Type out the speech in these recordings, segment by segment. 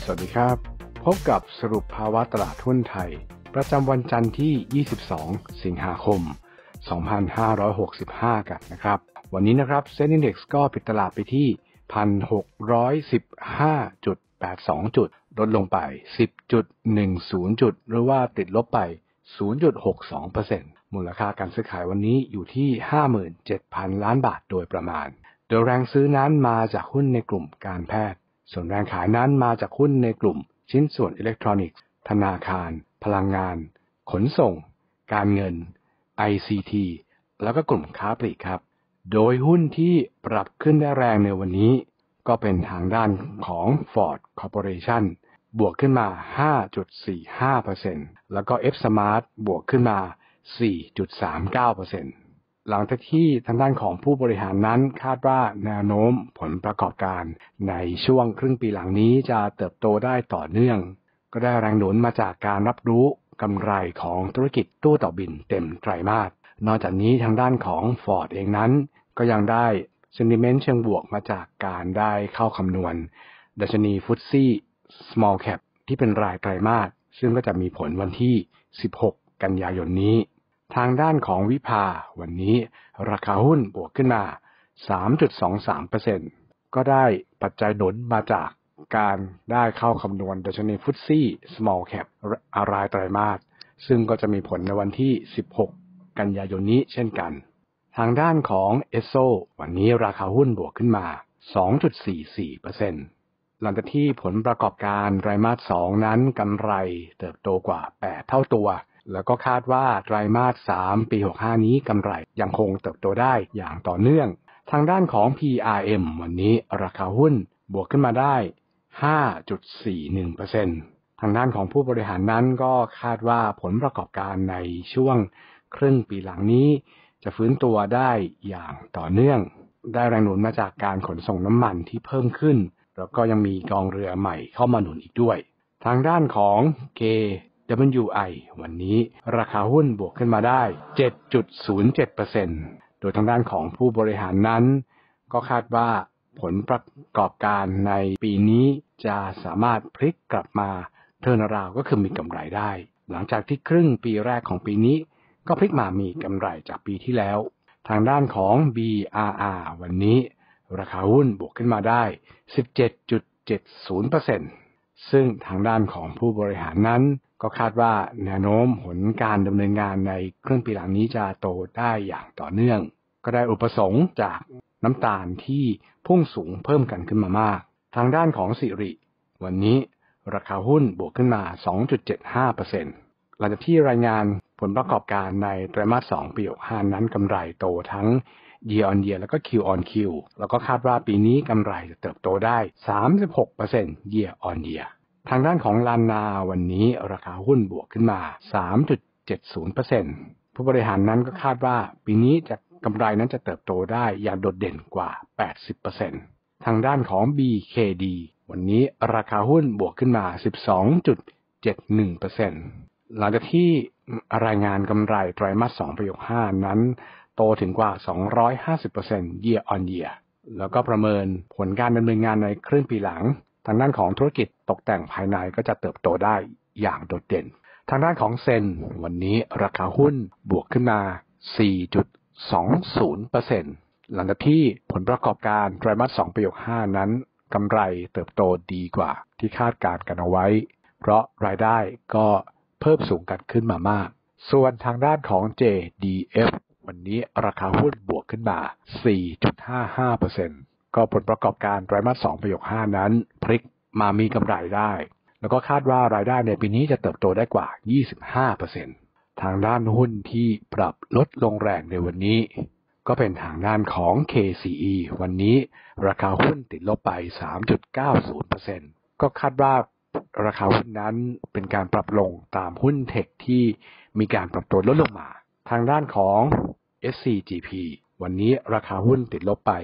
วัสดีครับพบกับสรุปภาวะตลาดหุ้นไทยประจำวันจันทร์ที่ 22 สิงหาคม 2565 กันนะครับวันนี้นะครับเซ็น Index ก็ปิดตลาดไปที่ 1,615.82 จุดลดลงไป 10.10 จุดหรือว่าติดลบไป 0.62% มูลค่าการซื้อขายวันนี้อยู่ที่ 57,000 ล้านบาทโดยประมาณโดยแรงซื้อนั้นมาจากหุ้นในกลุ่มการแพทย์ส่วนแรงขายนั้นมาจากหุ้นในกลุ่มชิ้นส่วนอิเล็กทรอนิกส์ธนาคารพลังงานขนส่งการเงิน ICT แล้วก็กลุ่มค้าปลีกครับโดยหุ้นที่ปรับขึ้นได้แรงในวันนี้ก็เป็นทางด้านของ Ford Corporation บวกขึ้นมา 5.45% แล้วก็ F-Smart บวกขึ้นมา 4.39%หลังจากที่ทางด้านของผู้บริหารนั้นคาดว่าแนวโน้มผลประกอบการในช่วงครึ่งปีหลังนี้จะเติบโตได้ต่อเนื่องก็ได้แรงหนุนมาจากการรับรู้กำไรของธุรกิจตู้ต่อบินเต็มไตรมาสนอกจากนี้ทางด้านของ Ford เองนั้นก็ยังได้ sentiment เชิงบวกมาจากการได้เข้าคำนวณดัชนีฟุตซี่ Small Cap ที่เป็นรายไตรมาสซึ่งก็จะมีผลวันที่ 16 กันยายนนี้ทางด้านของวิภาวันนี้ราคาหุ้นบวกขึ้นมา 3.23% ก็ได้ปัจจัยหนุนมาจากการได้เข้าคำนวณดัชนีฟุตซี่ Small Cap รายไตรมาสซึ่งก็จะมีผลในวันที่ 16 กันยายนนี้เช่นกันทางด้านของ Esso วันนี้ราคาหุ้นบวกขึ้นมา 2.44%หลังจากที่ผลประกอบการไตรมาส 2 นั้นกำไรเติบโตกว่า 8 เท่าตัวแล้วก็คาดว่าไตรมาส 3 ปี 65 นี้กำไรยังคงเติบโตได้อย่างต่อเนื่องทางด้านของ PRM วันนี้ราคาหุ้นบวกขึ้นมาได้ 5.41% ทางด้านของผู้บริหารนั้นก็คาดว่าผลประกอบการในช่วงครึ่งปีหลังนี้จะฟื้นตัวได้อย่างต่อเนื่องได้แรงหนุนมาจากการขนส่งน้ำมันที่เพิ่มขึ้นแล้วก็ยังมีกองเรือใหม่เข้ามาหนุนอีกด้วยทางด้านของ KWI วันนี้ราคาหุ้นบวกขึ้นมาได้ 7.07% โดยทางด้านของผู้บริหารนั้นก็คาดว่าผลประกอบการในปีนี้จะสามารถพลิกกลับมาเทิร์นอราวด์ก็คือมีกำไรได้หลังจากที่ครึ่งปีแรกของปีนี้ก็พลิกมามีกำไรจากปีที่แล้วทางด้านของ BRR วันนี้ราคาหุ้นบวกขึ้นมาได้ 17.70%ซึ่งทางด้านของผู้บริหารนั้นก็คาดว่าแนวโน้มผลการดำเนินงานในครึ่งปีหลังนี้จะโตได้อย่างต่อเนื่องก็ได้อุปสงค์จากน้ำตาลที่พุ่งสูงเพิ่มกันขึ้นมามากทางด้านของสิริวันนี้ราคาหุ้นบวกขึ้นมา 2.75% หลังจากที่รายงานผลประกอบการในไตรมาส 2 ปี 65 นั้นกำไรโตทั้ง year on year แล้วก็ Q on Q แล้วก็คาดว่าปีนี้กำไรจะเติบโตได้ 36% year on year ทางด้านของลานาวันนี้ราคาหุ้นบวกขึ้นมา 3.70% ผู้บริหารนั้นก็คาดว่าปีนี้จะกำไรนั้นจะเติบโตได้อย่างโดดเด่นกว่า 80% ทางด้านของ BKD วันนี้ราคาหุ้นบวกขึ้นมา 12.71% หลังจากที่รายงานกำไรไตรมาส 2 ปี 65 นั้นโตถึงกว่า 250% year on year แล้วก็ประเมินผลการดำเนินงานในครึ่งปีหลังทางด้านของธุรกิจตกแต่งภายในก็จะเติบโตได้อย่างโดดเด่นทางด้านของเซนวันนี้ราคาหุ้นบวกขึ้นมา 4.20% หลังจากที่ผลประกอบการไตรมาส 2 ปี 65 นั้นกำไรเติบโตดีกว่าที่คาดการณ์กันเอาไว้เพราะรายได้ก็เพิ่มสูงกันขึ้นมามากส่วนทางด้านของ JDF วันนี้ราคาหุ้นบวกขึ้นมา 4.55% ก็ผลประกอบการไตรมาส 2 ปี 65 นั้นพลิกมามีกำไรได้แล้วก็คาดว่ารายได้ในปีนี้จะเติบโตได้กว่า 25% ทางด้านหุ้นที่ปรับลดลงแรงในวันนี้ก็เป็นทางด้านของ KCE วันนี้ราคาหุ้นติดลบไป 3.90% ก็คาดว่าราคาหุ้นนั้นเป็นการปรับลงตามหุ้นเทคที่มีการปรับตัวลดลงมาทางด้านของ SCGP วันนี้ราคาหุ้นติดลบไป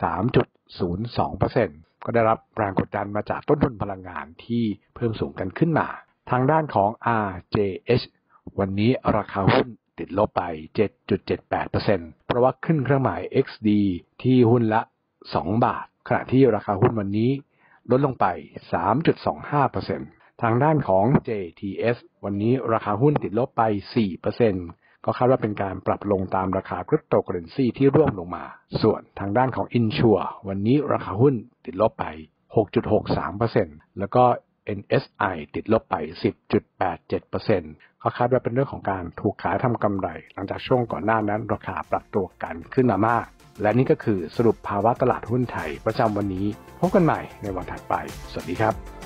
3.02% ก็ได้รับแรงกดดันมาจากต้นทุนพลังงานที่เพิ่มสูงกันขึ้นมาทางด้านของ RJH วันนี้ราคาหุ้นติดลบไป 7.78% เพราะว่าขึ้นเครื่องหมาย XD ที่หุ้นละ2 บาทขณะที่ราคาหุ้นวันนี้ลดลงไป 3.25% ทางด้านของ JTS วันนี้ราคาหุ้นติดลบไป 4%ก็คาดว่าเป็นการปรับลงตามราคาคริปโตเคอเรนซีที่ร่วงลงมาส่วนทางด้านของ Insure วันนี้ราคาหุ้นติดลบไป 6.63% แล้วก็ NSI ติดลบไป 10.87%ก็คาดว่าเป็นเรื่องของการถูกขายทำกำไรหลังจากช่วงก่อนหน้านั้นราคาปรับตัวกันขึ้นมามากและนี่ก็คือสรุปภาวะตลาดหุ้นไทยประจำวันนี้พบกันใหม่ในวันถัดไปสวัสดีครับ